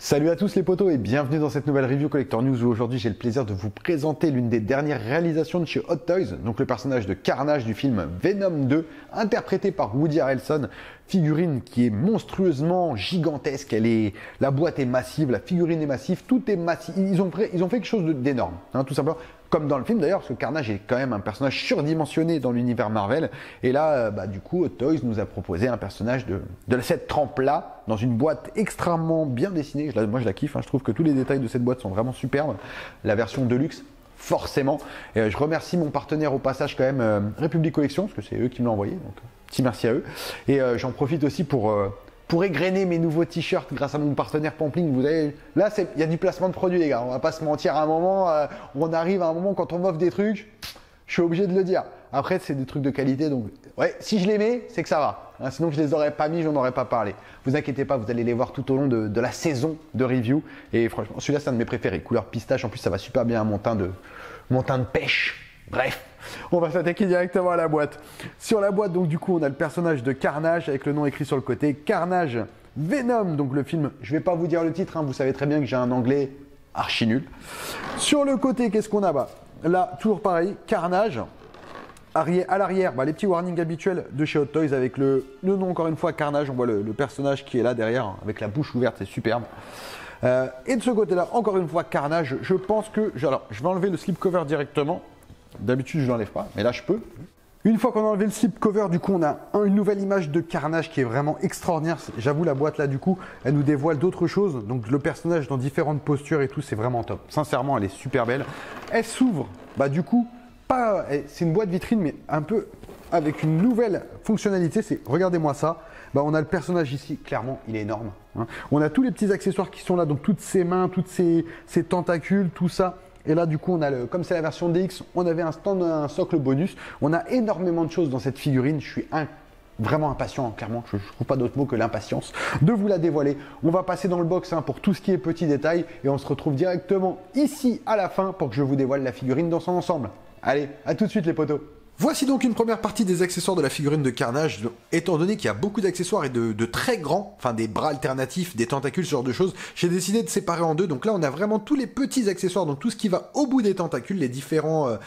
Salut à tous les potos et bienvenue dans cette nouvelle review Collector News où aujourd'hui j'ai le plaisir de vous présenter l'une des dernières réalisations de chez Hot Toys, donc le personnage de Carnage du film Venom 2, interprété par Woody Harrelson, figurine qui est monstrueusement gigantesque, la boîte est massive, la figurine est massive, tout est massif, ils ont fait quelque chose d'énorme, tout simplement. Comme dans le film d'ailleurs, parce que Carnage est quand même un personnage surdimensionné dans l'univers Marvel. Et là, du coup, Hot Toys nous a proposé un personnage de cette trempe-là, dans une boîte extrêmement bien dessinée. Moi, je la kiffe, je trouve que tous les détails de cette boîte sont vraiment superbes. La version Deluxe, forcément. Et je remercie mon partenaire au passage quand même, République Collection, parce que c'est eux qui me l'ont envoyé. Donc, petit merci à eux. Et j'en profite aussi pour égrener mes nouveaux t-shirts grâce à mon partenaire Pampling. Vous avez, là, il y a du placement de produits, les gars. On va pas se mentir à un moment. On arrive à un moment quand on m'offre des trucs, je suis obligé de le dire. Après, c'est des trucs de qualité, donc ouais, si je les mets, c'est que ça va. Sinon, je les aurais pas mis, j'en aurais pas parlé. Vous inquiétez pas, vous allez les voir tout au long de la saison de review. Et franchement, celui-là, c'est un de mes préférés. Couleur pistache, en plus, ça va super bien à mon teint de pêche. Bref, on va s'attaquer directement à la boîte. Sur la boîte, donc du coup, on a le personnage de Carnage avec le nom écrit sur le côté. Carnage Venom, donc le film. Je vais pas vous dire le titre, vous savez très bien que j'ai un anglais archi nul. Sur le côté, qu'est-ce qu'on a là, toujours pareil, Carnage. À l'arrière, les petits warnings habituels de chez Hot Toys avec le nom encore une fois Carnage. On voit le personnage qui est là derrière avec la bouche ouverte, c'est superbe. Et de ce côté-là, encore une fois Carnage. Je pense que... Alors, je vais enlever le slipcover directement. D'habitude, je ne l'enlève pas, mais là, je peux. Une fois qu'on a enlevé le slipcover, du coup, on a une nouvelle image de Carnage qui est vraiment extraordinaire. J'avoue, la boîte là, du coup, elle nous dévoile d'autres choses. Donc, le personnage dans différentes postures et tout, c'est vraiment top. Sincèrement, elle est super belle. Elle s'ouvre, du coup, c'est une boîte vitrine, mais un peu avec une nouvelle fonctionnalité. Regardez-moi ça. On a le personnage ici, clairement, il est énorme. On a tous les petits accessoires qui sont là, donc toutes ses mains, toutes ses tentacules, tout ça. Et là, du coup, on a comme c'est la version DX, on avait un socle bonus. On a énormément de choses dans cette figurine. Je suis vraiment impatient, clairement. Je ne trouve pas d'autre mot que l'impatience de vous la dévoiler. On va passer dans le box pour tout ce qui est petits détails. Et on se retrouve directement ici à la fin pour que je vous dévoile la figurine dans son ensemble. Allez, à tout de suite les potos. Voici donc une première partie des accessoires de la figurine de Carnage, étant donné qu'il y a beaucoup d'accessoires et de très grands, des bras alternatifs, des tentacules, ce genre de choses, j'ai décidé de séparer en deux. Donc là, on a vraiment tous les petits accessoires, donc tout ce qui va au bout des tentacules, les différentes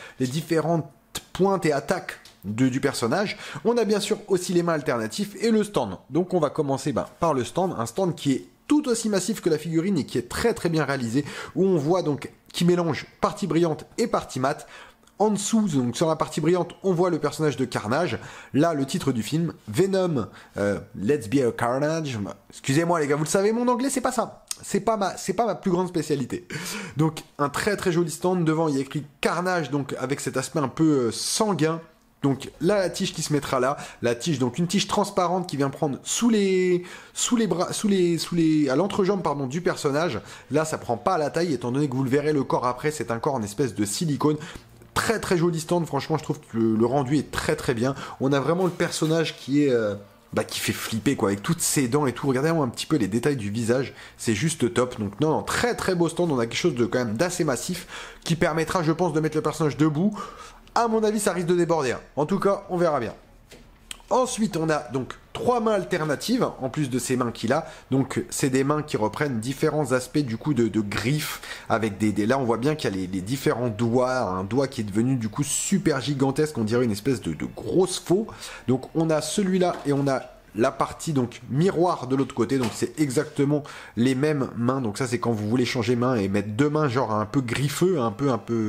pointes et attaques du personnage. On a bien sûr aussi les mains alternatifs et le stand. Donc on va commencer par le stand, un stand qui est tout aussi massif que la figurine et qui est très très bien réalisé, où on voit donc qui mélange partie brillante et partie mate. En dessous, donc sur la partie brillante, on voit le personnage de Carnage. Là, le titre du film, Venom, Let's Be a Carnage. Excusez-moi les gars, vous le savez, mon anglais, c'est pas ça. C'est pas ma plus grande spécialité. Donc, un très très joli stand. Devant, il y a écrit Carnage, donc avec cet aspect un peu sanguin. Donc là, la tige qui se mettra là, la tige, donc une tige transparente qui vient prendre sous les bras, à l'entrejambe du personnage. Là, ça prend pas à la taille, étant donné que vous le verrez, le corps après, c'est un corps en espèce de silicone. Très très joli stand, franchement je trouve que le rendu est très très bien. On a vraiment le personnage qui est qui fait flipper avec toutes ses dents et tout. Regardez-moi un petit peu les détails du visage, c'est juste top. Donc non, très très beau stand, on a quelque chose de quand même d'assez massif qui permettra je pense de mettre le personnage debout. À mon avis ça risque de déborder. En tout cas on verra bien. Ensuite, on a donc 3 mains alternatives, en plus de ces mains qu'il a. Donc, c'est des mains qui reprennent différents aspects, du coup, de griffes. Avec là, on voit bien qu'il y a les différents doigts. Un doigt qui est devenu, du coup, super gigantesque. On dirait une espèce de grosse faux. Donc, on a celui-là et on a la partie, donc, miroir de l'autre côté. Donc, c'est exactement les mêmes mains. Donc, ça, c'est quand vous voulez changer main et mettre deux mains, genre, un peu griffeux, un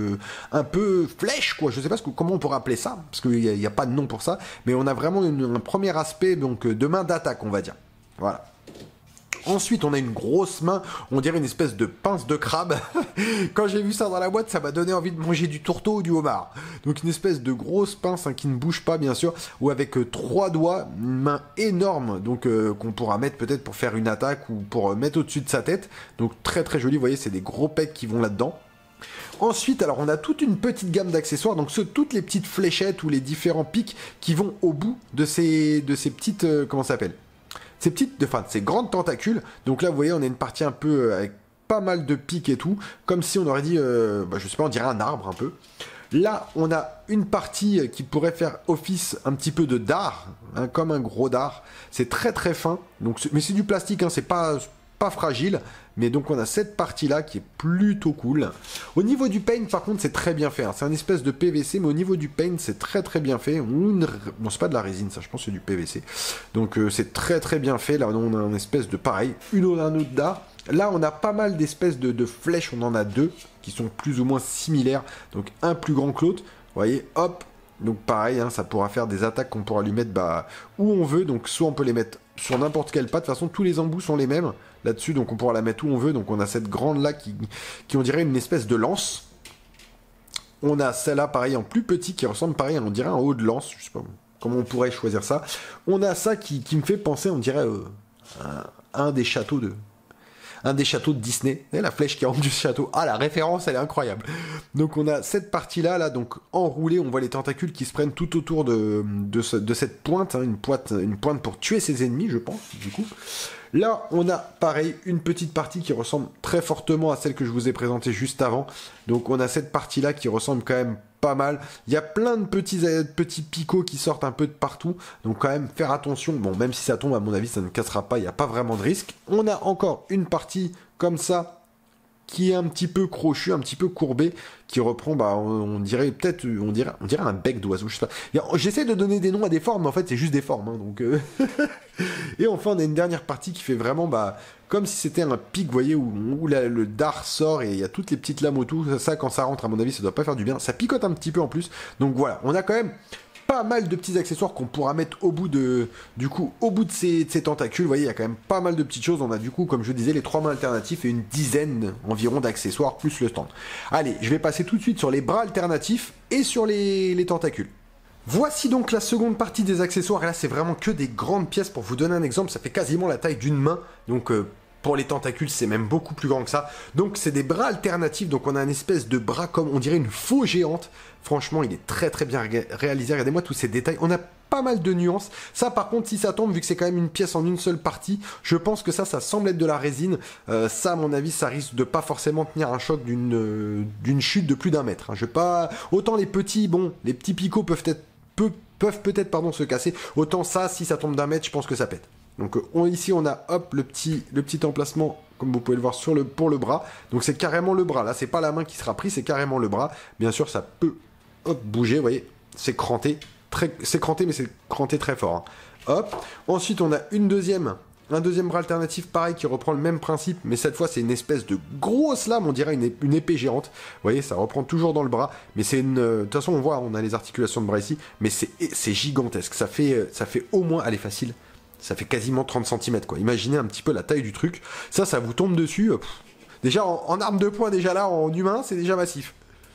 peu flèche, quoi. Je sais pas comment on pourrait appeler ça, parce qu'il n'y a pas de nom pour ça. Mais on a vraiment un premier aspect, donc, de main d'attaque, on va dire. Voilà. Ensuite, on a une grosse main, on dirait une espèce de pince de crabe. Quand j'ai vu ça dans la boîte, ça m'a donné envie de manger du tourteau ou du homard. Donc une espèce de grosse pince qui ne bouge pas, bien sûr, ou avec 3 doigts, une main énorme, donc qu'on pourra mettre peut-être pour faire une attaque ou pour mettre au-dessus de sa tête. Donc très très joli, vous voyez, c'est des gros pecs qui vont là-dedans. Ensuite, alors on a toute une petite gamme d'accessoires, donc toutes les petites fléchettes ou les différents pics qui vont au bout de ces petites, comment ça s'appelle ? Ces grandes tentacules. Donc là, vous voyez, on a une partie un peu avec pas mal de pics et tout, comme si on aurait dit, je sais pas, on dirait un arbre un peu. Là, on a une partie qui pourrait faire office un petit peu de dard, comme un gros dard. C'est très très fin, donc mais c'est du plastique, c'est pas pas fragile. Mais donc on a cette partie-là qui est plutôt cool. Au niveau du paint, par contre, c'est très bien fait. Hein. C'est un espèce de PVC, mais au niveau du paint, c'est très très bien fait. Non, c'est pas de la résine, ça, je pense que c'est du PVC. Donc c'est très très bien fait. Là, on a un espèce de pareil, un autre d'art. Là, on a pas mal d'espèces de flèches. On en a deux qui sont plus ou moins similaires. Donc un plus grand que l'autre. Vous voyez, hop. Donc pareil, hein, ça pourra faire des attaques qu'on pourra lui mettre où on veut. Donc soit on peut les mettre sur n'importe quelle patte. De toute façon, tous les embouts sont les mêmes là-dessus. Donc on pourra la mettre où on veut. Donc on a cette grande-là qui on dirait une espèce de lance. On a celle-là, pareil, en plus petit, qui ressemble, pareil, on dirait un haut de lance. Je sais pas comment on pourrait choisir ça. On a ça qui me fait penser, on dirait, un des châteaux de Disney. Et la flèche qui rentre du château. Ah, la référence, elle est incroyable. Donc on a cette partie-là, là, donc enroulée, on voit les tentacules qui se prennent tout autour de cette pointe, hein, une pointe pour tuer ses ennemis, je pense, du coup. Là, on a, pareil, une petite partie qui ressemble très fortement à celle que je vous ai présentée juste avant. Donc on a cette partie-là qui ressemble quand même pas mal. Il y a plein de petits picots qui sortent un peu de partout. Donc quand même, faire attention. Bon, même si ça tombe, à mon avis, ça ne cassera pas. Il n'y a pas vraiment de risque. On a encore une partie comme ça qui est un petit peu crochu, un petit peu courbé, qui reprend, on dirait un bec d'oiseau, je sais pas. J'essaie de donner des noms à des formes, mais en fait, c'est juste des formes, hein, donc... Et enfin, on a une dernière partie qui fait vraiment, comme si c'était un pic, vous voyez, où le dard sort et il y a toutes les petites lames autour. Ça, quand ça rentre, à mon avis, ça doit pas faire du bien. Ça picote un petit peu en plus. Donc voilà, on a quand même pas mal de petits accessoires qu'on pourra mettre au bout de ces tentacules. Vous voyez, il y a quand même pas mal de petites choses. On a du coup, comme je disais, les 3 mains alternatifs et une dizaine environ d'accessoires plus le stand. Allez, je vais passer tout de suite sur les bras alternatifs et sur les tentacules. Voici donc la seconde partie des accessoires. Et là, c'est vraiment que des grandes pièces. Pour vous donner un exemple, ça fait quasiment la taille d'une main. Donc, pour les tentacules, c'est même beaucoup plus grand que ça. Donc, c'est des bras alternatifs. Donc, on a une espèce de bras comme, on dirait, une faux géante. Franchement, il est très très bien réalisé. Regardez-moi tous ces détails. On a pas mal de nuances. Ça, par contre, si ça tombe, vu que c'est quand même une pièce en une seule partie, je pense que ça semble être de la résine. Ça, à mon avis, ça risque de pas forcément tenir un choc d'une chute de plus d'1 mètre. Hein. Je vais pas... Autant les petits picots peuvent peut-être se casser. Autant ça, si ça tombe d'1 mètre, je pense que ça pète. Donc ici, on a hop le petit emplacement, comme vous pouvez le voir, pour le bras. Donc c'est carrément le bras. Là, c'est pas la main qui sera prise, c'est carrément le bras. Bien sûr, ça peut bouger, vous voyez. C'est cranté. C'est cranté, mais c'est cranté très fort. Hein. Hop. Ensuite, on a un deuxième bras alternatif, pareil, qui reprend le même principe, mais cette fois, c'est une espèce de grosse lame, on dirait une épée géante. Vous voyez, ça reprend toujours dans le bras, mais c'est de toute façon, on voit, on a les articulations de bras ici, mais c'est gigantesque. Ça fait au moins, allez, facile, ça fait quasiment 30 cm, quoi. Imaginez un petit peu la taille du truc. Ça vous tombe dessus. Déjà, en arme de poing, déjà là, en humain, c'est déjà massif.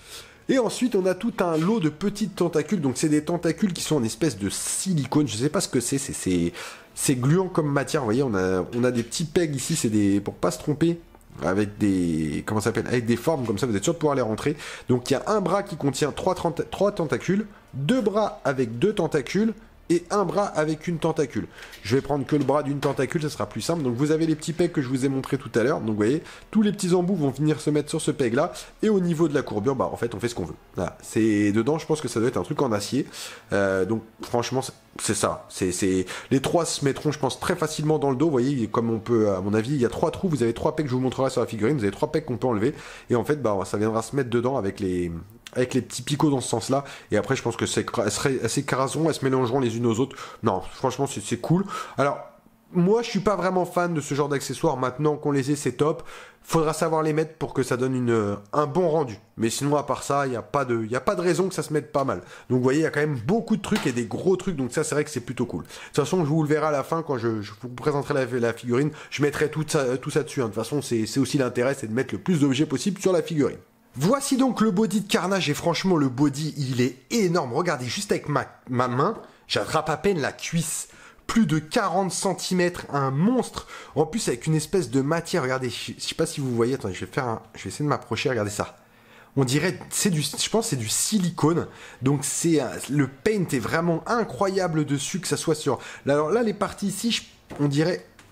Et ensuite, on a tout un lot de petites tentacules. Donc, c'est des tentacules qui sont en espèce de silicone. Je sais pas ce que c'est. C'est gluant comme matière. Vous voyez, on a des petits pegs ici. C'est pour pas se tromper. Avec des... Comment ça s'appelle? Avec des formes comme ça. Vous êtes sûr de pouvoir les rentrer. Donc, il y a un bras qui contient 3 tentacules. 2 bras avec 2 tentacules. Et un bras avec une tentacule. Je vais prendre que le bras d'une tentacule, ça sera plus simple. Donc vous avez les petits pegs que je vous ai montré tout à l'heure. Donc vous voyez, tous les petits embouts vont venir se mettre sur ce peg là. Et au niveau de la courbure, en fait on fait ce qu'on veut. Voilà. C'est dedans, je pense que ça doit être un truc en acier. Donc franchement, c'est ça. Les 3 se mettront, je pense, très facilement dans le dos. Vous voyez, comme on peut, à mon avis, il y a 3 trous. Vous avez 3 pegs, je vous montrerai sur la figurine. Vous avez 3 pegs qu'on peut enlever. Et en fait, ça viendra se mettre dedans avec les petits picots dans ce sens-là. Et après, je pense que elles s'écraseront, elles se mélangeront les unes aux autres. Non, franchement, c'est cool. Alors, moi, je suis pas vraiment fan de ce genre d'accessoires. Maintenant qu'on les ait, c'est top. Faudra savoir les mettre pour que ça donne un bon rendu. Mais sinon, à part ça, il n'y a pas de raison que ça se mette pas mal. Donc, vous voyez, il y a quand même beaucoup de trucs et des gros trucs. Donc ça, c'est vrai que c'est plutôt cool. De toute façon, je vous le verrai à la fin quand je vous présenterai la figurine. Je mettrai tout ça dessus. Hein. De toute façon, c'est aussi l'intérêt, c'est de mettre le plus d'objets possible sur la figurine. Voici donc le body de Carnage, et franchement le body il est énorme. Regardez, juste avec ma main, j'attrape à peine la cuisse. Plus de 40 cm, un monstre. En plus avec une espèce de matière, regardez, je sais pas si vous voyez, attendez, je vais essayer de m'approcher, regardez ça. On dirait, je pense que c'est du silicone. Donc le paint est vraiment incroyable dessus, que ça soit sur... Alors là les parties ici, on dirait...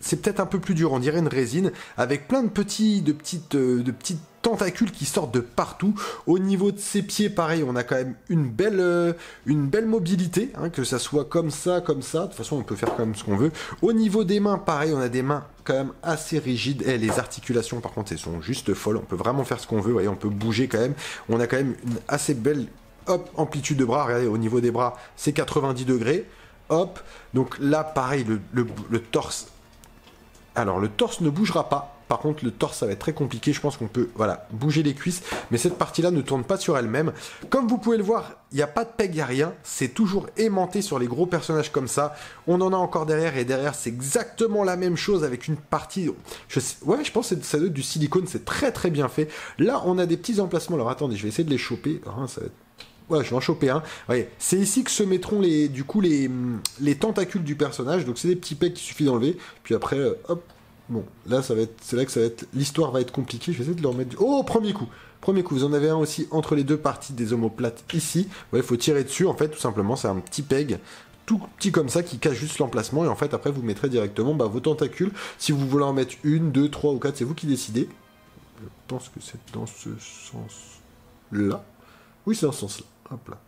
c'est peut-être un peu plus dur, on dirait une résine, avec plein de petites tentacules qui sortent de partout. Au niveau de ses pieds, pareil, on a quand même une belle mobilité, hein, que ça soit comme ça, de toute façon on peut faire quand même ce qu'on veut. Au niveau des mains, pareil, on a des mains quand même assez rigides, et les articulations par contre elles sont juste folles, on peut vraiment faire ce qu'on veut, vous voyez, on peut bouger quand même, on a quand même une assez belle amplitude de bras, regardez, au niveau des bras, c'est 90 degrés, hop, donc là, pareil, le torse, alors le torse ne bougera pas, par contre le torse ça va être très compliqué, je pense qu'on peut, voilà, bouger les cuisses, mais cette partie-là ne tourne pas sur elle-même. Comme vous pouvez le voir, il n'y a pas de peg, il n'y a rien, c'est toujours aimanté sur les gros personnages comme ça, on en a encore derrière, et derrière c'est exactement la même chose avec une partie, je pense que ça doit être du silicone, c'est très très bien fait. Là on a des petits emplacements, alors attendez, je vais essayer de les choper, ça va être... Ouais, je vais en choper un. Ouais, c'est ici que se mettront les tentacules du personnage. Donc c'est des petits pecs qu'il suffit d'enlever. Puis après, hop. Bon, là c'est là que ça va être, l'histoire va être compliquée. Je vais essayer de le remettre. Oh, premier coup. Vous en avez un aussi entre les deux parties des omoplates ici. Ouais, il faut tirer dessus. En fait, tout simplement, c'est un petit peg tout petit comme ça qui cache juste l'emplacement. Et en fait, après, vous mettrez directement vos tentacules. Si vous voulez en mettre 1, 2, 3 ou 4, c'est vous qui décidez. Je pense que c'est dans ce sens-là. Oui, c'est dans ce sens-là. Hop là.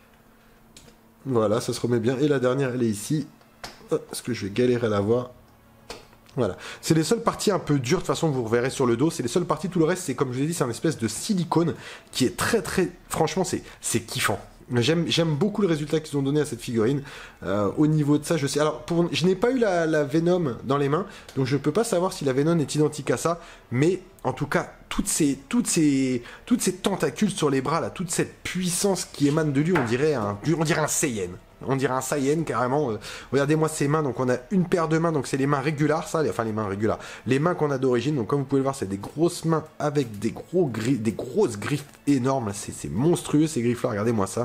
Voilà, ça se remet bien. Et la dernière, elle est ici. Est-ce que je vais galérer à la voir? Voilà. C'est les seules parties un peu dures, de toute façon, vous reverrez sur le dos. C'est les seules parties, tout le reste, c'est comme je vous ai dit, c'est un espèce de silicone qui est très très... Franchement, c'est kiffant. J'aime beaucoup le résultat qu'ils ont donné à cette figurine. Au niveau de ça, je sais... Alors, je n'ai pas eu la Venom dans les mains, donc je ne peux pas savoir si la Venom est identique à ça, mais en tout cas, toutes ces tentacules sur les bras, là, toute cette puissance qui émane de lui, on dirait un Saiyan. On dirait un Saiyan, carrément. Regardez-moi ses mains, donc on a une paire de mains, donc c'est les mains régulares, ça, enfin les mains régulares. Les mains qu'on a d'origine, donc comme vous pouvez le voir, c'est des grosses mains avec des grosses griffes énormes, c'est monstrueux ces griffes-là, regardez-moi ça.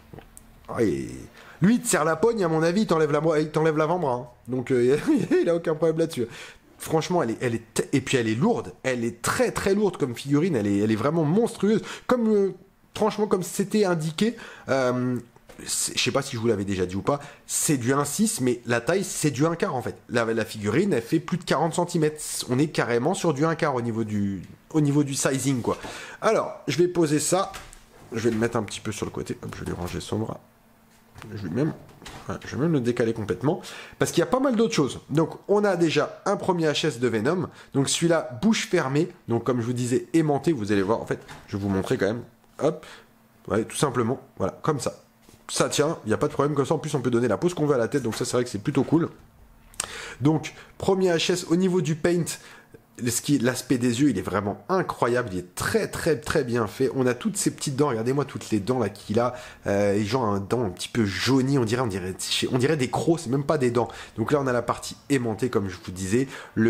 Et lui, il te serre la pogne, à mon avis, il t'enlève l'avant-bras, hein. Donc il a aucun problème là-dessus. Franchement, et puis elle est lourde, elle est très très lourde comme figurine, elle est vraiment monstrueuse, franchement, comme c'était indiqué, je sais pas si je vous l'avais déjà dit ou pas, c'est du 1,6, mais la taille, c'est du 1/4 en fait. La figurine, elle fait plus de 40 cm. On est carrément sur du 1/4 au niveau du sizing, quoi. Alors, je vais poser ça. Je vais le mettre un petit peu sur le côté. Hop, je vais lui ranger son bras. Je vais même le décaler complètement. Parce qu'il y a pas mal d'autres choses. Donc, on a déjà un premier HS de Venom. Donc, celui-là, bouche fermée. Donc, comme je vous disais, aimanté. Vous allez voir, en fait, je vais vous montrer quand même. Hop. Ouais, tout simplement. Voilà, comme ça. Ça tient, il n'y a pas de problème comme ça. En plus, on peut donner la pose qu'on veut à la tête, donc ça, c'est vrai que c'est plutôt cool. Donc, premier HS au niveau du paint, l'aspect des yeux, il est vraiment incroyable. Il est très, très, très bien fait. On a toutes ces petites dents. Regardez-moi toutes les dents là qu'il a. Genre un dent un petit peu jauni. On dirait des crocs. C'est même pas des dents. Donc là, on a la partie aimantée, comme je vous disais.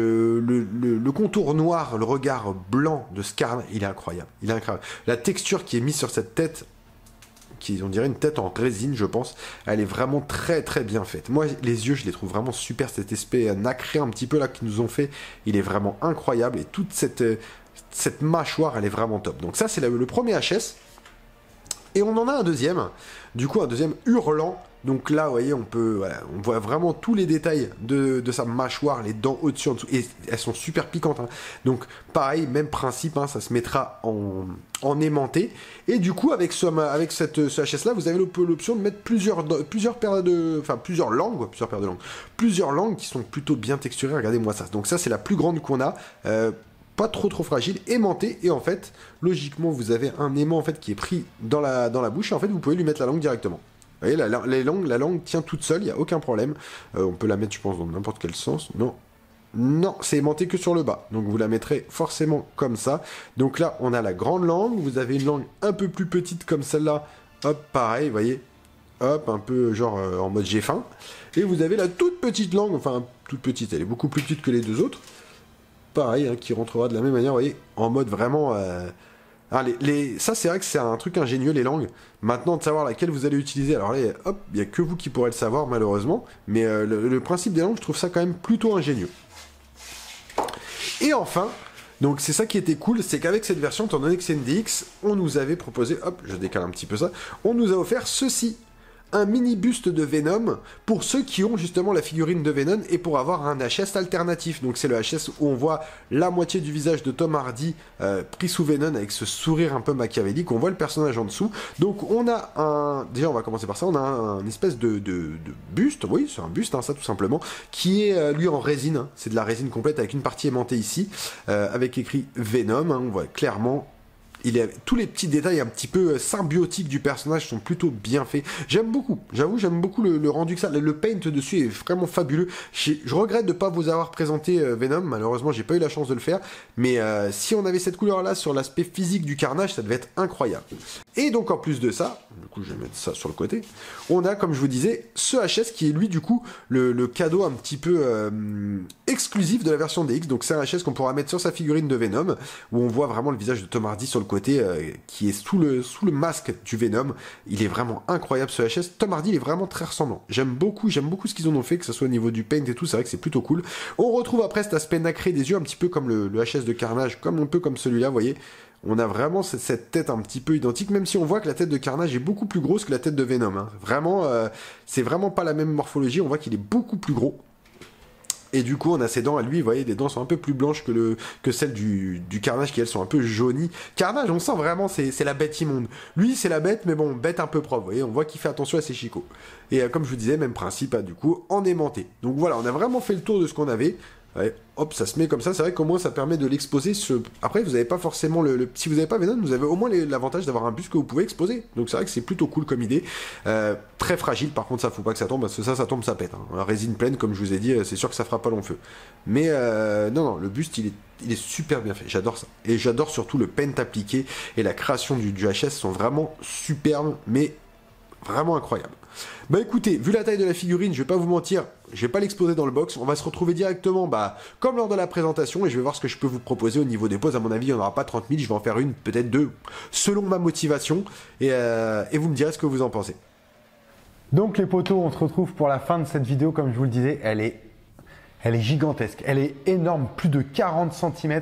Le contour noir, le regard blanc de Skarn, il est incroyable. La texture qui est mise sur cette tête, on dirait une tête en résine, je pense. Elle est vraiment très très bien faite. Moi, les yeux, je les trouve vraiment super. Cet aspect nacré un petit peu là qu'ils nous ont fait, il est vraiment incroyable. Et toute cette mâchoire, elle est vraiment top. Donc ça, c'est le premier HS. Et on en a un deuxième. Du coup, un deuxième hurlant. Donc là, vous voyez, on voit vraiment tous les détails de sa mâchoire, les dents au-dessus, en dessous, et elles sont super piquantes, hein. Donc pareil, même principe, hein, ça se mettra en aimanté. Et du coup, avec ce HS-là, vous avez l'option de mettre plusieurs langues qui sont plutôt bien texturées. Regardez-moi ça. Donc ça, c'est la plus grande qu'on a. Pas trop fragile, aimanté, et en fait, logiquement, vous avez un aimant en fait qui est pris dans la bouche, et en fait, vous pouvez lui mettre la langue directement. Vous voyez, la langue tient toute seule, il n'y a aucun problème. On peut la mettre, je pense, dans n'importe quel sens. Non, c'est aimanté que sur le bas. Donc vous la mettrez forcément comme ça. Donc là, on a la grande langue. Vous avez une langue un peu plus petite comme celle-là. Hop, pareil, vous voyez. Hop, un peu genre en mode j'ai faim. Et vous avez la toute petite langue, enfin toute petite, elle est beaucoup plus petite que les deux autres. Pareil, hein, qui rentrera de la même manière, vous voyez, en mode vraiment... ça, c'est vrai que c'est un truc ingénieux, les langues. Maintenant, de savoir laquelle vous allez utiliser, alors là, hop, il n'y a que vous qui pourrez le savoir, malheureusement. Mais le principe des langues, je trouve ça quand même plutôt ingénieux. Et enfin, donc c'est ça qui était cool, c'est qu'avec cette version, étant donné que c'est une DX, on nous avait proposé, hop, je décale un petit peu ça, on nous a offert ceci. un mini buste de Venom pour ceux qui ont justement la figurine de Venom et pour avoir un HS alternatif. Donc c'est le HS où on voit la moitié du visage de Tom Hardy pris sous Venom avec ce sourire un peu machiavélique. On voit le personnage en dessous. Donc on a un... Déjà on va commencer par ça. On a un espèce de buste. Oui, c'est un buste, hein, ça tout simplement. Qui est lui en résine. Hein. C'est de la résine complète avec une partie aimantée ici. Avec écrit Venom. Hein, on voit clairement... tous les petits détails un petit peu symbiotiques du personnage sont plutôt bien faits. J'aime beaucoup, j'avoue, j'aime beaucoup le rendu que ça. Le paint dessus est vraiment fabuleux. Je regrette de ne pas vous avoir présenté Venom. Malheureusement, j'ai pas eu la chance de le faire. Mais si on avait cette couleur-là sur l'aspect physique du Carnage, ça devait être incroyable. Et donc, en plus de ça, du coup, je vais mettre ça sur le côté. On a, comme je vous disais, ce HS qui est lui, du coup, le cadeau un petit peu exclusif de la version DX. Donc, c'est un HS qu'on pourra mettre sur sa figurine de Venom, où on voit vraiment le visage de Tom Hardy sur le côté. Qui est sous le masque du Venom. Il est vraiment incroyable ce HS. Tom Hardy il est vraiment très ressemblant. J'aime beaucoup ce qu'ils en ont fait, que ce soit au niveau du paint et tout, c'est vrai que c'est plutôt cool. On retrouve après cet aspect nacré des yeux, un petit peu comme le HS de Carnage, comme un peu comme celui-là, vous voyez. On a vraiment cette tête un petit peu identique, même si on voit que la tête de Carnage est beaucoup plus grosse que la tête de Venom. Hein. Vraiment, c'est vraiment pas la même morphologie, on voit qu'il est beaucoup plus gros. Et du coup, on a ses dents à lui, vous voyez, les dents sont un peu plus blanches que celles du Carnage, qui elles sont un peu jaunies. Carnage, on sent vraiment, c'est la bête immonde. Lui, c'est la bête, mais bon, bête un peu propre, vous voyez, on voit qu'il fait attention à ses chicots. Et comme je vous disais, même principe, du coup, en aimanté. Donc voilà, on a vraiment fait le tour de ce qu'on avait. Ouais, hop, ça se met comme ça, c'est vrai qu'au moins ça permet de l'exposer. Après, vous n'avez pas forcément si vous n'avez pas Venom, vous avez au moins l'avantage d'avoir un buste que vous pouvez exposer. Donc c'est vrai que c'est plutôt cool comme idée. Très fragile, par contre, ça faut pas que ça tombe, parce que ça tombe, ça pète. Hein. La résine pleine, comme je vous ai dit, c'est sûr que ça fera pas long feu. Mais non, le buste, il est super bien fait. J'adore ça. Et j'adore surtout le paint appliqué et la création du HS sont vraiment superbes, mais vraiment incroyables. Bah écoutez, vu la taille de la figurine, je vais pas vous mentir, je vais pas l'exposer dans le box, on va se retrouver directement, comme lors de la présentation, et je vais voir ce que je peux vous proposer au niveau des poses. À mon avis, il n'y en aura pas 30 000, je vais en faire une, peut-être deux, selon ma motivation, et vous me direz ce que vous en pensez. Donc les potos, on se retrouve pour la fin de cette vidéo, comme je vous le disais, elle est gigantesque, elle est énorme, plus de 40 cm.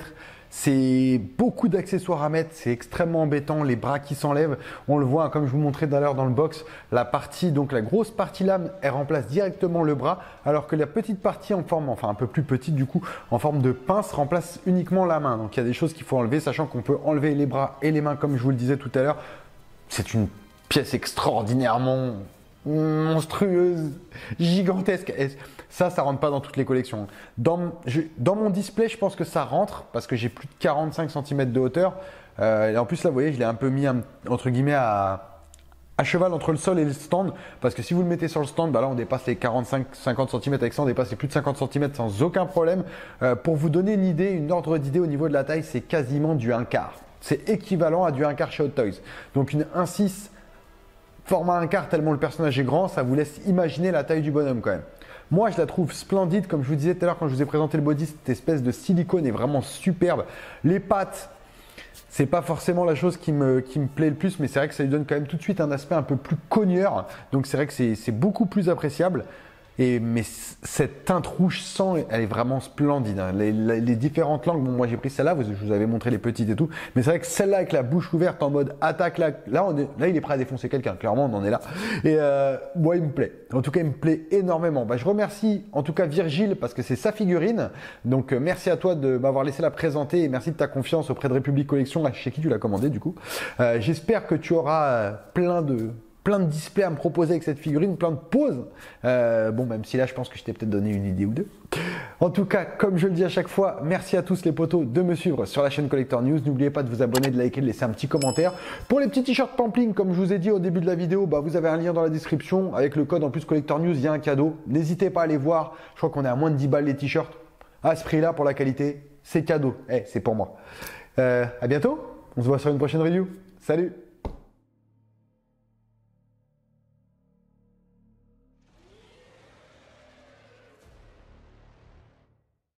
C'est beaucoup d'accessoires à mettre, c'est extrêmement embêtant, les bras qui s'enlèvent, on le voit, comme je vous montrais tout à l'heure dans le box, la grosse partie lame, elle remplace directement le bras, alors que la petite partie en forme, enfin un peu plus petite du coup, en forme de pince, remplace uniquement la main. Donc il y a des choses qu'il faut enlever, sachant qu'on peut enlever les bras et les mains, comme je vous le disais tout à l'heure. C'est une pièce extraordinairement monstrueuse, gigantesque. Et ça rentre pas dans toutes les collections. Dans mon display, je pense que ça rentre parce que j'ai plus de 45 cm de hauteur. Et en plus, là, vous voyez, je l'ai un peu mis entre guillemets à cheval entre le sol et le stand. Parce que si vous le mettez sur le stand, là, on dépasse les 45-50 cm. Avec ça, on dépasse les plus de 50 cm sans aucun problème. Pour vous donner une ordre d'idée au niveau de la taille, c'est quasiment du 1/4. C'est équivalent à du 1/4 chez Hot Toys. Donc une 1/6 format 1/4 tellement le personnage est grand, ça vous laisse imaginer la taille du bonhomme quand même. Moi, je la trouve splendide, comme je vous disais tout à l'heure quand je vous ai présenté le body, cette espèce de silicone est vraiment superbe. Les pattes, c'est pas forcément la chose qui me plaît le plus, mais c'est vrai que ça lui donne quand même tout de suite un aspect un peu plus cogneur. Donc c'est vrai que c'est beaucoup plus appréciable. Mais cette teinte rouge sang, elle est vraiment splendide. Hein. Les différentes langues, bon, moi j'ai pris celle-là, je vous avais montré les petites et tout. Mais c'est vrai que celle-là avec la bouche ouverte en mode attaque, là il est prêt à défoncer quelqu'un. Clairement, on en est là. Et moi, il me plaît. En tout cas, il me plaît énormément. Je remercie en tout cas Virgile parce que c'est sa figurine. Donc merci à toi de m'avoir laissé la présenter et merci de ta confiance auprès de République Collection, chez qui tu l'as commandé du coup. J'espère que tu auras plein de displays à me proposer avec cette figurine, plein de poses. Même si là, je pense que je t'ai peut-être donné une idée ou deux. En tout cas, comme je le dis à chaque fois, merci à tous les potos de me suivre sur la chaîne Collector News. N'oubliez pas de vous abonner, de liker, de laisser un petit commentaire. Pour les petits t-shirts Pampling, comme je vous ai dit au début de la vidéo, vous avez un lien dans la description. Avec le code en plus Collector News, il y a un cadeau. N'hésitez pas à aller voir. Je crois qu'on est à moins de 10 balles les t-shirts. À ce prix-là, pour la qualité, c'est cadeau. C'est pour moi. À bientôt. On se voit sur une prochaine review. Salut!